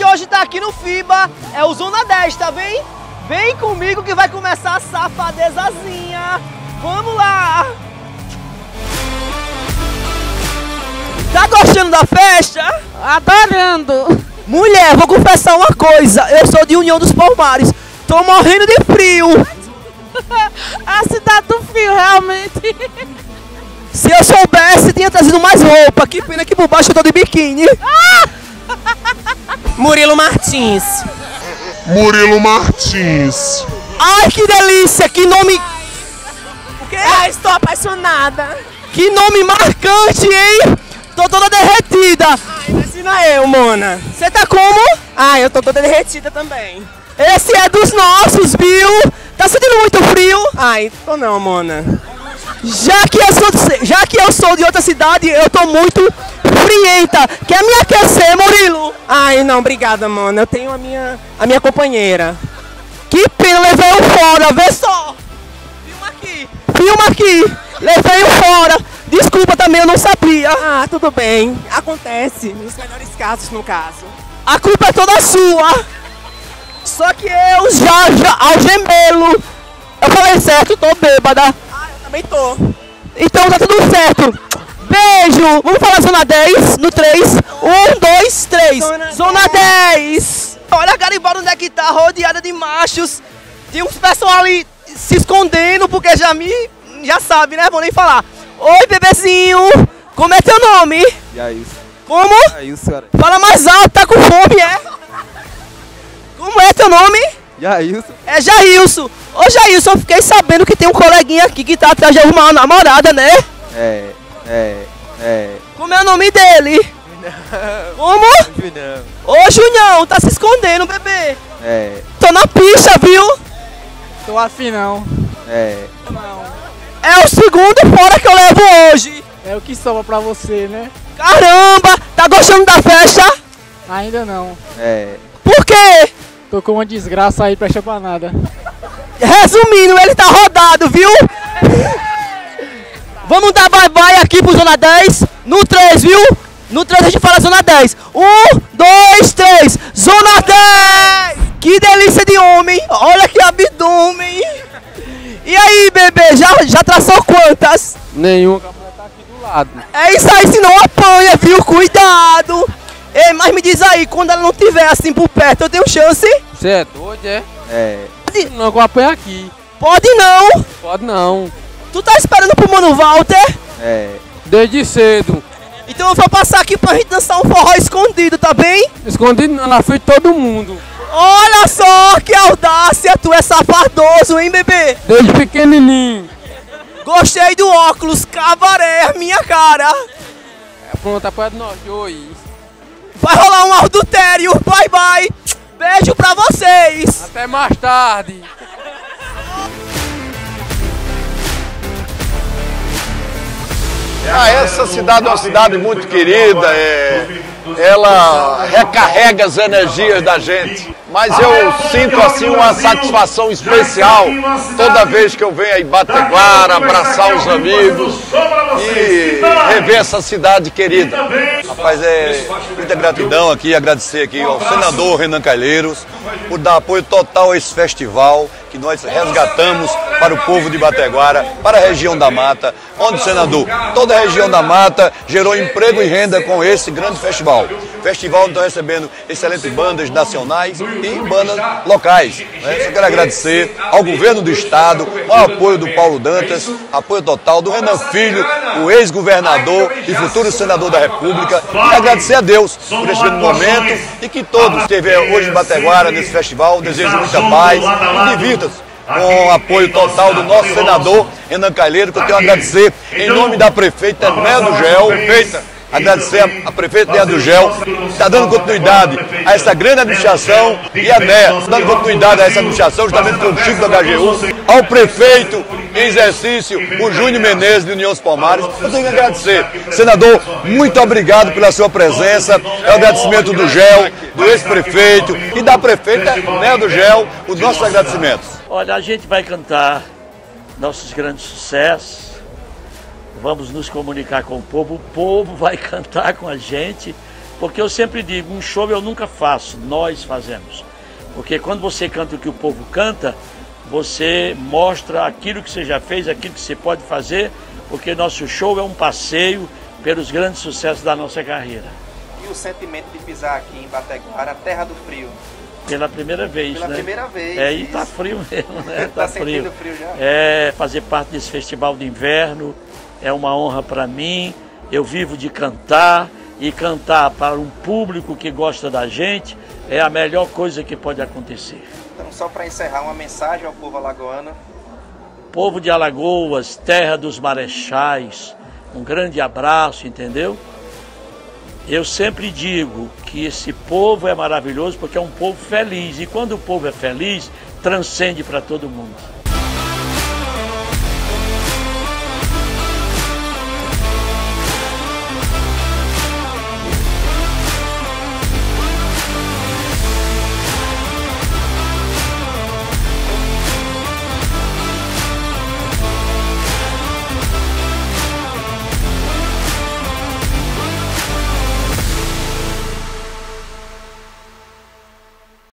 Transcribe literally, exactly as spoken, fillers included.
hoje tá aqui no FIBA é o Zona dez, tá bem? Vem comigo que vai começar a safadezazinha. Vamos lá! Tá gostando da festa? Adorando! Mulher, vou confessar uma coisa. Eu sou de União dos Palmares. Tô morrendo de frio. A cidade do frio, realmente. Se eu soubesse, tinha trazido mais roupa. Que pena que por baixo eu tô de biquíni. Murilo Martins. Murilo Martins. Ai, que delícia. Que nome... O quê? Ah, estou apaixonada. Que nome marcante, hein? Tô toda derretida. Ai, imagina eu, Mona. Você tá como? Ai, eu tô toda derretida também. Esse é dos nossos, viu? Tá sentindo muito frio? Ai, tô não, Mona. Já que eu sou de, já que eu sou de outra cidade, eu tô muito frienta. Quer me aquecer, Murilo? Ai, não, obrigada, Mona. Eu tenho a minha, a minha companheira. Que pena, levei o fora, vê só. Filma aqui. Filma aqui. Levei o fora. Desculpa também, eu não sabia. Ah, tudo bem. Acontece. Nos melhores casos, no caso. A culpa é toda sua. Só que eu já, já, ao gemelo. Eu falei certo, tô bêbada. Ah, eu também tô. Então tá tudo certo. Beijo. Vamos falar Zona dez no três. um, dois, três. Zona Zona dez. Olha a Garibaldi onde é que tá, rodeada de machos. Tem uns pessoal ali se escondendo, porque já me... Já sabe, né? Vou nem falar. Oi, bebezinho. Como é teu nome? Jailson. Como? Jailson, cara. Fala mais alto, tá com fome, é? Como é teu nome? Jailson. É Jailson. Ô Jailson, eu fiquei sabendo que tem um coleguinha aqui que tá atrás de uma namorada, né? É, é, é. Como é o nome dele? Não. Como? Julião. Ô Junião, tá se escondendo, bebê. É, Tô na pista, viu? Tô afim não. é. Não. É o segundo fora que eu levo hoje. É o que sobra pra você, né? Caramba, tá gostando da festa? Ainda não. É. Por quê? Tô com uma desgraça aí, presta pra nada. Resumindo, ele tá rodado, viu? Vamos dar bye-bye aqui pro Zona dez. No três, viu? No três a gente fala Zona dez. um, dois, três. Zona dez! Que delícia de homem. Olha que abdômen. E aí, bebê, já, já traçou quantas? Nenhum. A mulher tá aqui do lado. É isso aí, senão apanha, viu? Cuidado. Ei, mas me diz aí, quando ela não tiver assim por perto, eu tenho chance? Você é doido, é? É. Pode, Não, que eu apanho aqui. pode não. Pode não. Tu tá esperando pro Mano Walter? É. Desde cedo. Então eu vou passar aqui pra gente dançar um forró escondido, tá bem? Escondido não, na frente de todo mundo. Olha só que audácia, tu é safadoso, hein, bebê? Desde pequenininho. Gostei do óculos, cabaré, minha cara. É, pronto, apoia nós dois. Vai rolar um adultério, bye bye. Beijo pra vocês. Até mais tarde. Ah, essa cidade é uma cidade muito querida, é, ela recarrega as energias da gente. Mas eu sinto assim uma satisfação especial toda vez que eu venho aí Bateguara, abraçar os amigos e rever essa cidade querida. Rapaz, é muita gratidão aqui, agradecer aqui ao senador Renan Calheiros por dar apoio total a esse festival que nós resgatamos para o povo de Bateguara, para a região da Mata, onde, senador, toda a região da Mata gerou emprego e renda com esse grande festival. Festival está recebendo excelentes bandas nacionais e bandas locais. Né? Só quero agradecer ao governo do estado, ao apoio do Paulo Dantas, apoio total do Renan Filho, o ex-governador e futuro senador da República, e agradecer a Deus por esse grande momento e que todos que estejam hoje em Bateguara nesse festival desejam muita paz e divirtam-se com o apoio total do nosso senador Renan Calheiros, que eu tenho a agradecer em nome da prefeita Néa do Gel, prefeita, agradecer a, a prefeita Néa do Gel, que está dando continuidade a essa grande administração, e a Néa dando continuidade a essa administração, justamente com o Chico do H G U, ao prefeito em exercício, o Júnior Menezes de União dos Palmares. Eu tenho que agradecer. Senador, muito obrigado pela sua presença. É o agradecimento do Gel, do ex-prefeito e da prefeita Néa do Gel, os nossos agradecimentos. Olha, a gente vai cantar nossos grandes sucessos, vamos nos comunicar com o povo, o povo vai cantar com a gente Porque eu sempre digo, um show eu nunca faço, nós fazemos. Porque quando você canta o que o povo canta, você mostra aquilo que você já fez, aquilo que você pode fazer, porque nosso show é um passeio pelos grandes sucessos da nossa carreira. E o sentimento de pisar aqui em Bateguara, terra do frio? Pela primeira vez, Pela né? primeira vez. É, e isso. tá frio mesmo, né? Tá Tá sentindo frio. frio já? É, fazer parte desse festival de inverno é uma honra para mim. Eu vivo de cantar, e cantar para um público que gosta da gente é a melhor coisa que pode acontecer. Então, só para encerrar, uma mensagem ao povo alagoano. Povo de Alagoas, terra dos marechais, um grande abraço, entendeu? Eu sempre digo que esse povo é maravilhoso porque é um povo feliz. E quando o povo é feliz, transcende para todo mundo.